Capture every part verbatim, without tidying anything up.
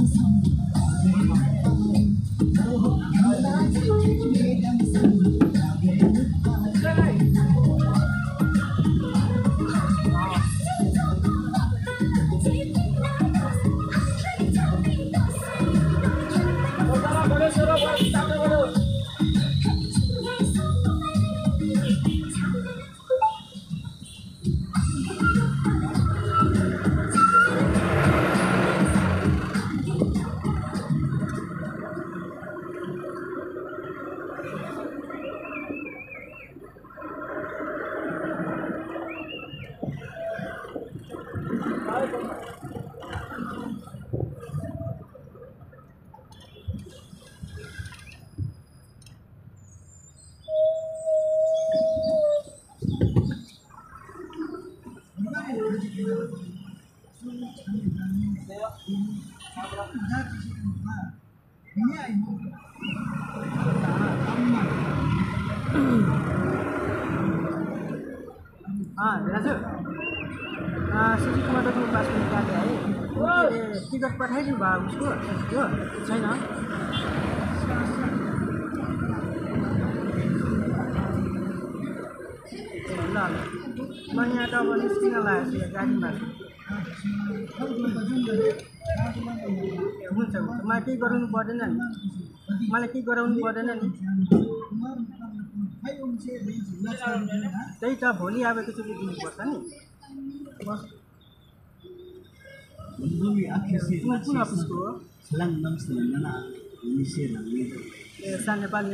सिटीमा त पास पनि काट्यो है टिकट पठाइदिनु भयो उसको त्यो छैन ल म यहाँ त अब निस्किन लागेको छु गाडीमा हुन्छ हुन्छ मलाई केही गराउनु पर्दैन नि मलाई केही गराउनु पर्दैन नि त्यही त भोलि आएकोचोटि दिनुपर्छ नि कुन अफिसको हो ए सान नेपाली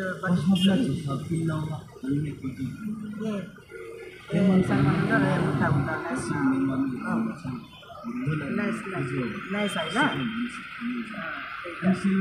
ए सानो मुठा हुँदा नाइस नाइस नाइस होइन